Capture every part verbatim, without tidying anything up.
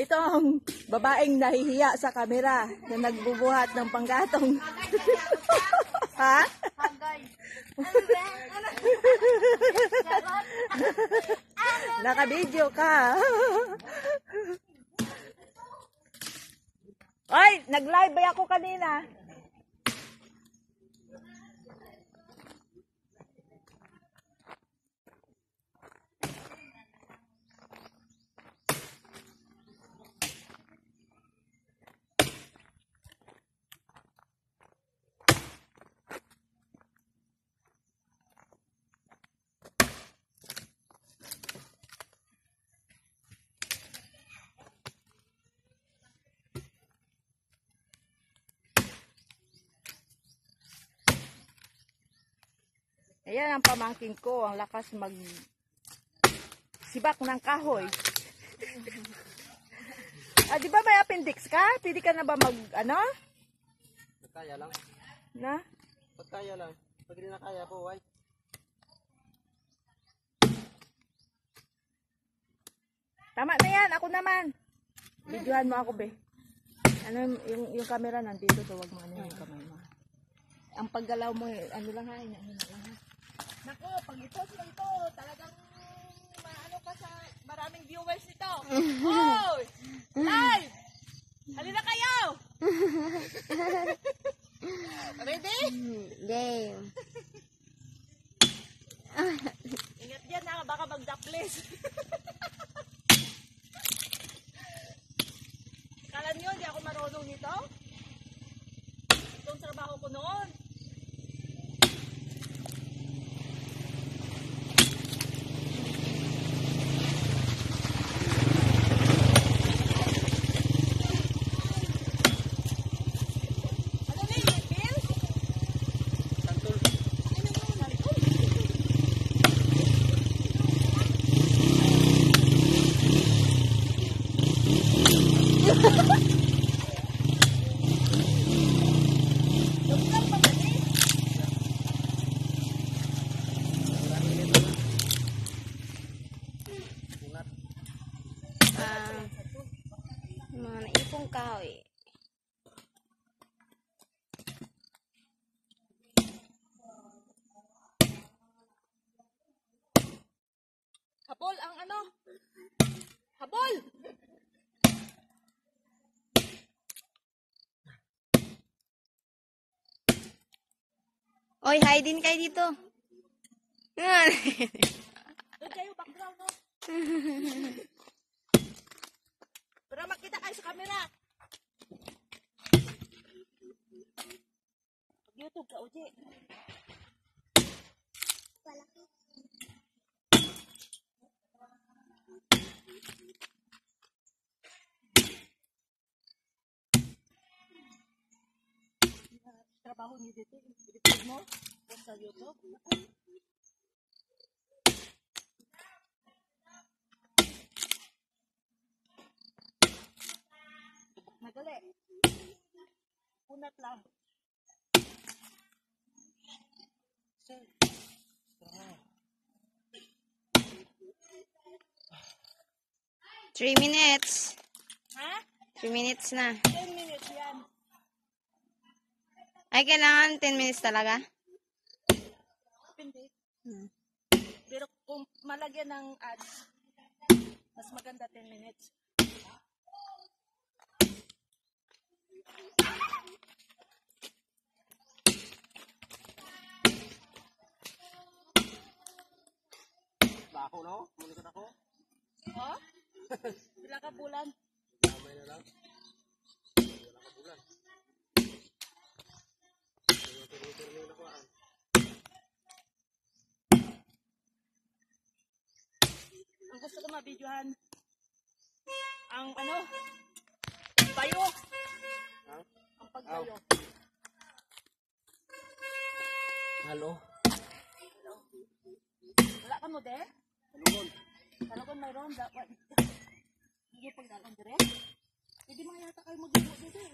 Ito ang babaeng nahihiya sa kamera na nagbubuhat ng panggatong. Ha? Naka-video ka. Ay, nag-live ba ako kanina? Ayan ang pamangkin ko, ang lakas mag sibak ng kahoy. Ah, di ba may appendix ka? Pwede ka na ba mag, ano? Kaya lang. Na? Pagkaya lang. Pag hindi na kaya po, why? Tama na yan, ako naman. Videohan mo ako, be. Ano, yung, yung camera nandito, so wag mo ano yung kamay mo. Ang paggalaw mo, ano lang ha, ano lang ha. Naku, pag i-post mo ito, talagang maano ka sa maraming viewers ito. Oh! Live! Halina kayo! Ready? Game. Ingat dyan ha, baka mag-daples. Kala niyo, di ako marunong nito? Itong trabaho ko noon. Ah, mga naipong kahoy. Habol ang ano? Habol! Oy, hi din kayo dito. Doon kayo, background no? Para makita kayo sa camera. YouTube ka, Uji. Trabaho niyo dito, edit mo sa YouTube. Nagali. Punat lang. Three minutes. Ha? Three minutes na. ten minutes yan. Ay, kailangan ten minutes talaga? Hindi. Hmm. Pero kung malagyan ng ads, mas maganda ten minutes. Baho, no? Mulikat ako. Oh? Sila ka bulan. Damay na lang. Wala ka bulan. Tuloy-tuloy na ko, ah. Ang gusto ko mabidyohan, ang ano, bayo. Ha? Ang pagbayo. Halo? Wala ka mo, de? Halugon. Talagang mayroon, dapat. Hindi pagdalang dire. Hindi mga yata kayo mag-ibo dito eh.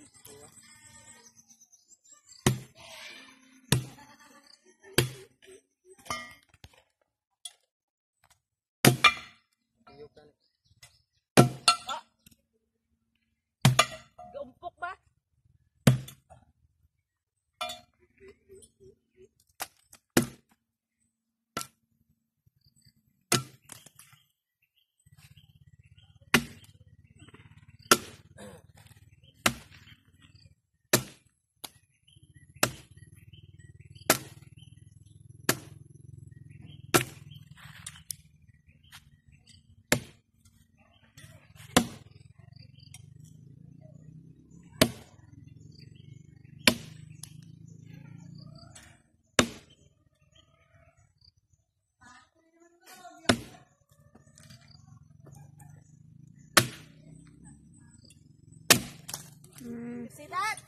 See that?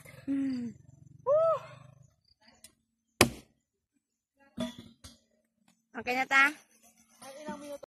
Okay na ta?